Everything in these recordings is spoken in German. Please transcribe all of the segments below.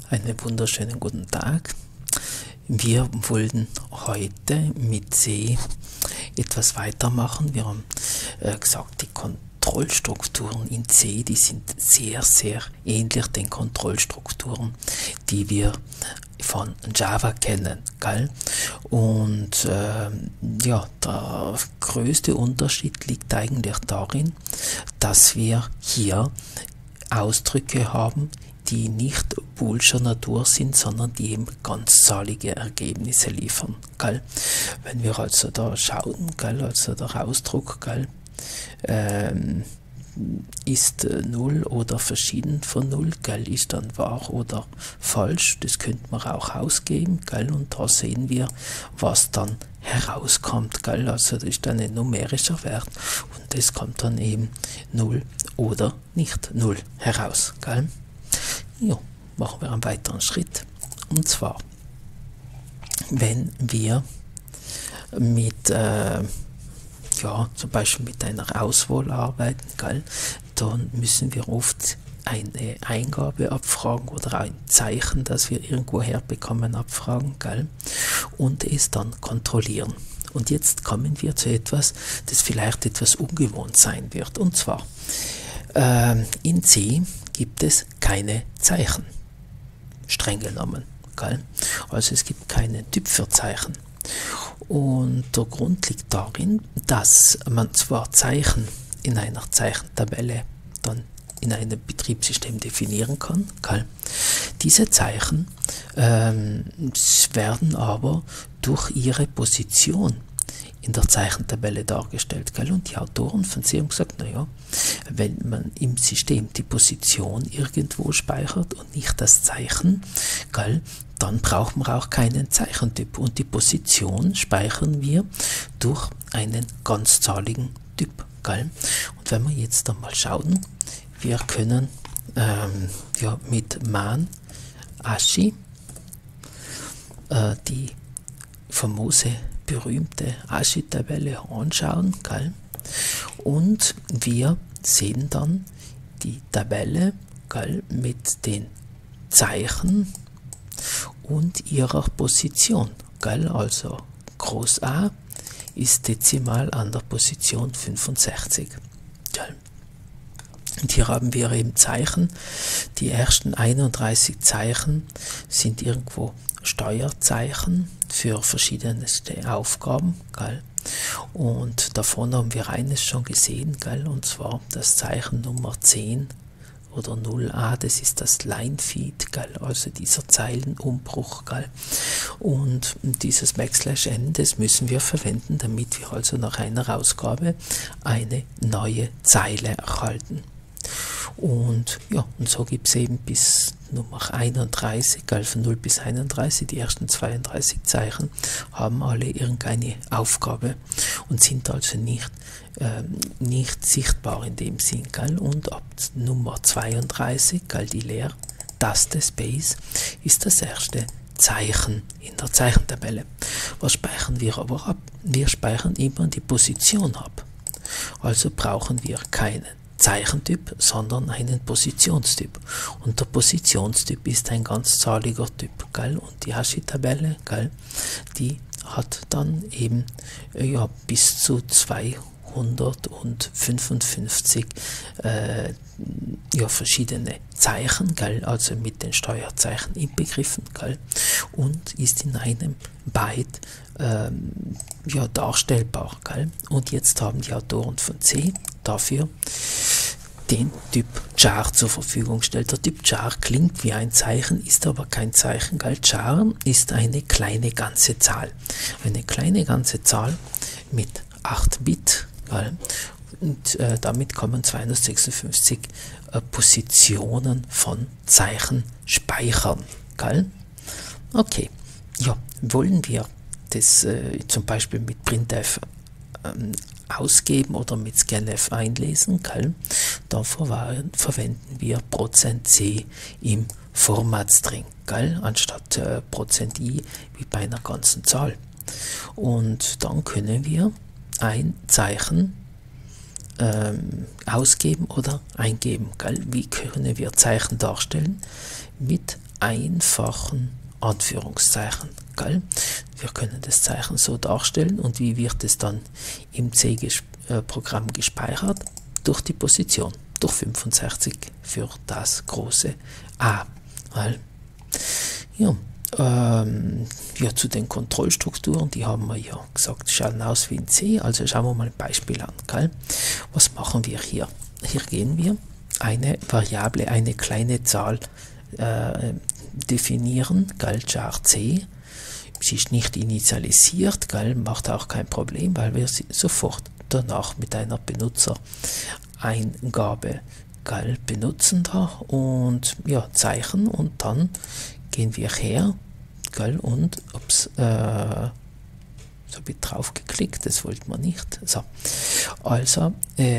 Einen wunderschönen guten Tag. Wir wollten heute mit C etwas weitermachen. Wir haben gesagt, die Kontrollstrukturen in C, die sind sehr, sehr ähnlich den Kontrollstrukturen, die wir von Java kennen, gell? Und ja, der größte Unterschied liegt eigentlich darin, dass wir hier Ausdrücke haben, die nicht boolscher Natur sind, sondern die eben ganzzahlige Ergebnisse liefern. Gell? Wenn wir also da schauen, gell, also der Ausdruck, gell, ist 0 oder verschieden von 0, gell, ist dann wahr oder falsch, das könnte man auch ausgeben, gell, und da sehen wir, was dann herauskommt, gell, also das ist dann ein numerischer Wert und das kommt dann eben 0 oder nicht 0 heraus, gell. Ja, machen wir einen weiteren Schritt, und zwar, wenn wir mit ja, zum Beispiel mit einer Auswahl arbeiten, gell, dann müssen wir oft eine Eingabe abfragen oder ein Zeichen, das wir irgendwo herbekommen, abfragen, gell, und es dann kontrollieren. Und jetzt kommen wir zu etwas, das vielleicht etwas ungewohnt sein wird, und zwar in C gibt es keine Zeichen, streng genommen, gell? Also es gibt keinen Typ für Zeichen. Und der Grund liegt darin, dass man zwar Zeichen in einer Zeichentabelle dann in einem Betriebssystem definieren kann, gell? Diese Zeichen werden aber durch ihre Position in der Zeichentabelle dargestellt, gell? Und die Autoren von C haben gesagt, naja, wenn man im System die Position irgendwo speichert und nicht das Zeichen, gell, dann braucht man auch keinen Zeichentyp. Und die Position speichern wir durch einen ganzzahligen Typ, gell? Und wenn wir jetzt einmal schauen, wir können ja, mit Man Ashi die famose berühmte Ashi-Tabelle anschauen, gell? Und wir sehen dann die Tabelle, gell, mit den Zeichen und ihrer Position, gell? Also Groß A ist dezimal an der Position 65, gell? Und hier haben wir eben Zeichen. Die ersten 31 Zeichen sind irgendwo Steuerzeichen für verschiedene Aufgaben, gell? Und davon haben wir eines schon gesehen, gell? Und zwar das Zeichen Nummer 10 oder 0a, das ist das Line-Feed, gell? Also dieser Zeilenumbruch, gell? Und dieses \n, das müssen wir verwenden, damit wir also nach einer Ausgabe eine neue Zeile erhalten. Und ja, und so gibt es eben bis Nummer 31, gell, von 0 bis 31, die ersten 32 Zeichen haben alle irgendeine Aufgabe und sind also nicht sichtbar in dem Sinn, gell. Und ab Nummer 32, gell, die Leertaste Space, ist das erste Zeichen in der Zeichentabelle. Was speichern wir aber ab? Wir speichern immer die Position ab. Also brauchen wir keinen Zeichentyp, sondern einen Positionstyp. Und der Positionstyp ist ein ganzzahliger Typ, gell? Und die Ashi-Tabelle, gell, die hat dann eben ja, bis zu 255 ja, verschiedene Zeichen, gell, also mit den Steuerzeichen inbegriffen, gell, und ist in einem Byte ja, darstellbar, gell. Und jetzt haben die Autoren von C dafür den Typ Char zur Verfügung gestellt. Der Typ Char klingt wie ein Zeichen, ist aber kein Zeichen, gell. Char ist eine kleine ganze Zahl. Eine kleine ganze Zahl mit 8 Bit, gell. Und damit kann man 256 Positionen von Zeichen speichern, gell. Okay, ja, wollen wir das zum Beispiel mit printf ausgeben oder mit scanf einlesen, gell? Da verwenden wir %c im Formatstring, gell? Anstatt %i wie bei einer ganzen Zahl. Und dann können wir ein Zeichen ausgeben oder eingeben, gell? Wie können wir Zeichen darstellen? Mit einfachen Anführungszeichen. Gell? Wir können das Zeichen so darstellen und wie wird es dann im C-Programm gespeichert? Durch die Position, durch 65 für das große A. Weil, ja, ja, zu den Kontrollstrukturen, die haben wir ja gesagt, schauen aus wie ein C, also schauen wir mal ein Beispiel an. Gell? Was machen wir hier? Hier gehen wir eine Variable, eine kleine Zahl definieren, gell, char C. Sie ist nicht initialisiert, gell, macht auch kein Problem, weil wir sie sofort danach mit einer Benutzereingabe, gell, benutzen da und ja, Zeichen und dann gehen wir her, gell, und ups, so habe ich drauf geklickt, das wollten wir nicht. So. Also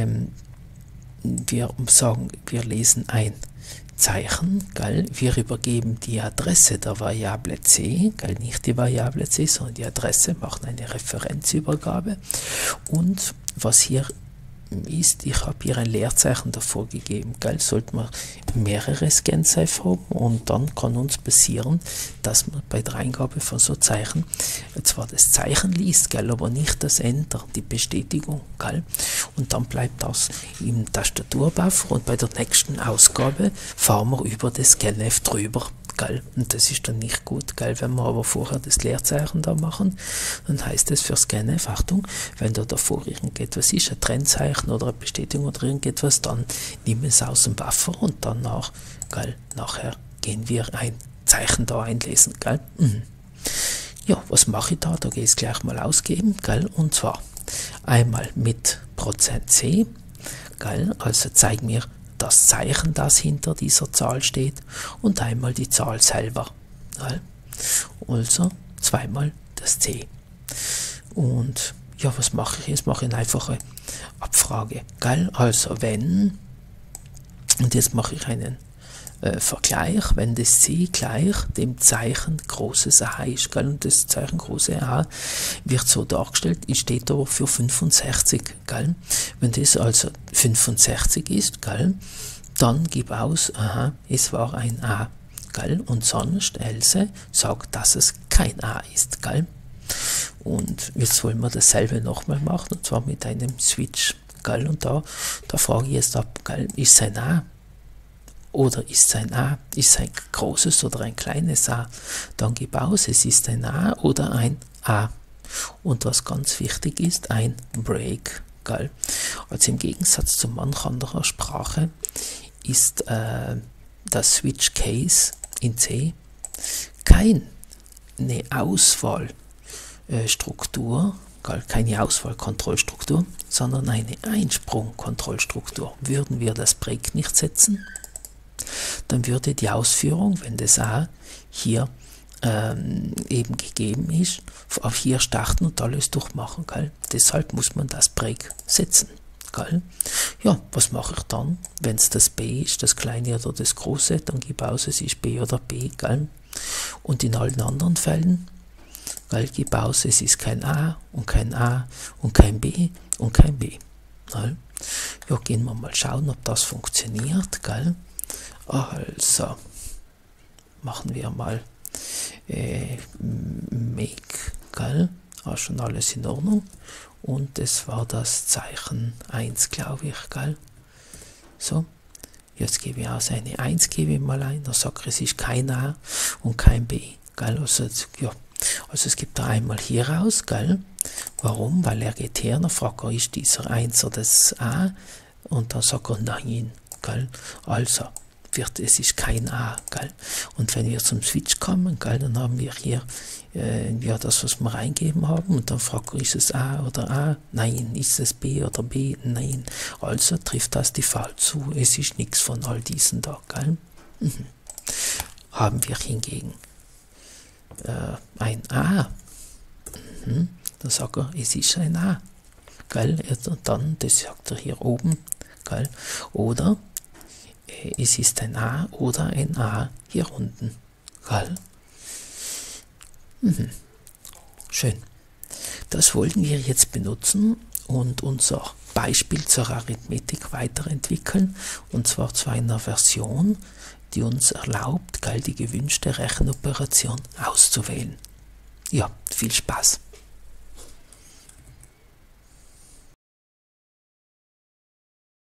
wir sagen, wir lesen ein Zeichen, gell, wir übergeben die Adresse der Variable C, gell, nicht die Variable C, sondern die Adresse, machen eine Referenzübergabe und was hier ist, ich habe hier ein Leerzeichen davor gegeben, gell, sollte man mehrere Scan-Safe haben und dann kann uns passieren, dass man bei der Eingabe von so Zeichen zwar das Zeichen liest, gell, aber nicht das Enter, die Bestätigung, gell, und dann bleibt das im Tastaturbuffer und bei der nächsten Ausgabe fahren wir über das Scanf drüber. Gell? Und das ist dann nicht gut, gell? Wenn wir aber vorher das Leerzeichen da machen, dann heißt es für Scanf, Achtung, wenn da davor irgendetwas ist, ein Trennzeichen oder eine Bestätigung oder irgendetwas, dann nimm es aus dem Buffer und danach, gell? Nachher gehen wir ein Zeichen da einlesen. Gell? Ja, was mache ich da? Da gehe ich es gleich mal ausgeben, gell? Und zwar einmal mit %C, gell? Also zeig mir das Zeichen, das hinter dieser Zahl steht und einmal die Zahl selber. Also zweimal das C. Und ja, was mache ich? Jetzt mache ich eine einfache Abfrage. Also wenn, und jetzt mache ich einen Vergleich, wenn das C gleich dem Zeichen großes A ist, gell? Und das Zeichen große A wird so dargestellt, steht aber für 65, gell? Wenn das also 65 ist, gell? Dann gib aus, aha, es war ein A, gell? Und sonst Else sagt, dass es kein A ist, gell? Und jetzt wollen wir dasselbe nochmal machen, und zwar mit einem Switch, gell? Und da frage ich jetzt ab, gell? Ist es ein A? Oder ist es ein A? Ist es ein großes oder ein kleines A? Dann gib aus, es ist ein A oder ein A. Und was ganz wichtig ist, ein Break. Gell? Also im Gegensatz zu manch anderer Sprache ist das Switch Case in C keine Auswahlstruktur, keine Auswahlkontrollstruktur, sondern eine Einsprungkontrollstruktur. Würden wir das Break nicht setzen, dann würde die Ausführung, wenn das A hier eben gegeben ist, auf hier starten und alles durchmachen. Gell? Deshalb muss man das Break setzen. Gell? Ja, was mache ich dann, wenn es das B ist, das kleine oder das große, dann gib aus, es ist B oder B. Gell? Und in allen anderen Fällen, gell, gib aus, es ist kein A und kein A und kein B und kein B. Gell? Ja, gehen wir mal schauen, ob das funktioniert. Gell? Also machen wir mal make, gell? Schon alles in Ordnung. Und es war das Zeichen 1, glaube ich, gell? So, jetzt gebe ich aus eine 1, gebe ich mal ein, da sagt es ist kein A und kein B, gell? Also, ja. Also es gibt da einmal hier raus, gell? Warum? Weil er geht her, dann fragt er, ist dieser 1 oder das A? Und dann sagt er nein, gell? Also es ist kein A, gell? Und wenn wir zum Switch kommen, gell, dann haben wir hier ja, das, was wir eingeben haben, und dann fragt er, ist es A oder A? Nein. Ist es B oder B? Nein. Also trifft das die Fall zu, es ist nichts von all diesen da, gell? Haben wir hingegen ein A, dann sagt er, es ist ein A, gell? Und dann, das sagt er hier oben, gell? Oder es ist ein A oder ein A hier unten. Gell? Schön. Das wollten wir jetzt benutzen und unser Beispiel zur Arithmetik weiterentwickeln, und zwar zu einer Version, die uns erlaubt, gell, die gewünschte Rechenoperation auszuwählen. Ja, viel Spaß!